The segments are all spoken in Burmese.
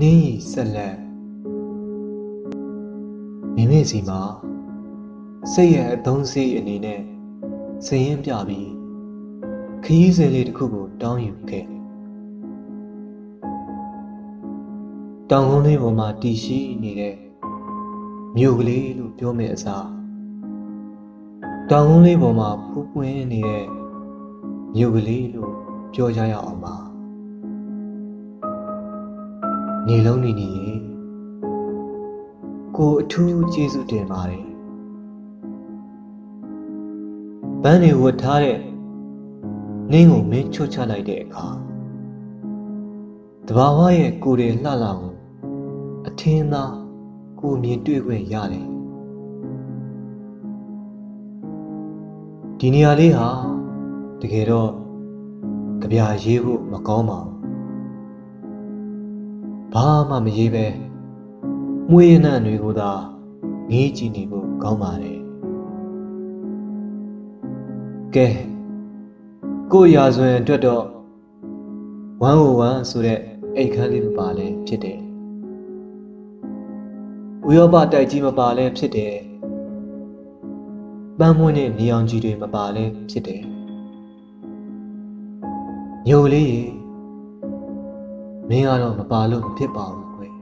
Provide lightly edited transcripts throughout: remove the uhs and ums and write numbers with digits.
Ni Sele Mimizima say a don't see any name, say him Jabi. Keys a little cuckoo down you get. Down only Woma Tishi needed Mugli Lumesa. Down only Woma Pupuin needed Mugli Georgia Oma. Nilonini Go to Jesu de Mari Banny would tare Ningo made chocha like the car. The Bawaye Gure Lalang Athena go me do yari. Dinialiha the Gero Kabia Jevu Macoma Bama Mejebe Muyana Nuguda Niji Nibu Gomare Ke Go Yazu and Dodo 101ဆိုတဲ့အိတ်ခမ်းလေးမပါလဲဖြစ်တယ်။ဥရောပတိုက်ကြီးမပါလဲဖြစ်တယ်။ပန်းမွှင်းတဲ့နေအောင်ကြီးတွေမပါလဲဖြစ်တယ်။ညိုလေးရေမင်းကတော့မပါလို့မဖြစ်ပါဘူးကွယ်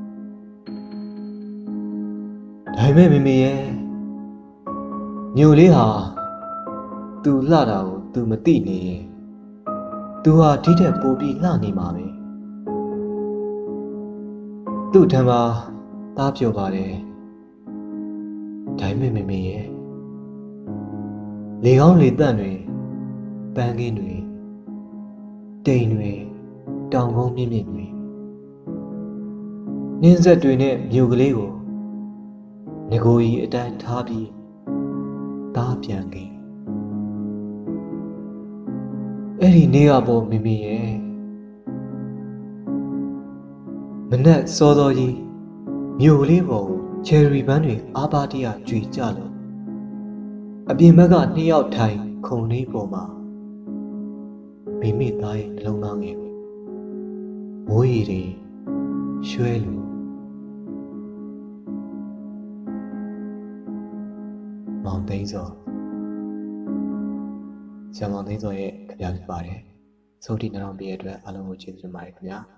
။ဒါပေမဲ့မေရဲ့ညိုလေးဟာ तू လှတာကို तू မသိနေရင် तू ဟာဒီထက်ပိုပြီးလှနေမှာပဲသူ့ထံမှာသားပြောပါတယ်ဒါပေမဲ့မေရဲ့လေကောင်းလေတန့်တွေပန်းကင်းတွေတိမ်တွေတောင်ကုန်းမြင့်မြင့်တွေနင်းဆက်တွေနဲ့မြို့ကလေးကိုငကိုကြီးအတိုင်းထားပြီးသားပြန်ခဲ့အဲ့ဒီနေ့ကပေါ့မေရဲ့မနဲ့စောစောကြီးမြို့လေးပေါ်ကိုချယ်ရီပန်းတွေအာပါတိယကြွေကြလို့အပြင်ဘက်ကနှစ်ယောက်ထိုင်ခုံလေးပေါ်မှာမိသားရဲ့နှလုံးသားငယ်ကိုမိုးရီတွေရွှဲလို့မောင်သိန်းစောဆရာမောင်သိန်းစောရဲ့ကြပြဖြစ်ပါတယ်။သုတ်တိနှောင်းပြည့်အတွက်အားလုံးကိုကျေးဇူးတင်ပါတယ်ခင်ဗျာ။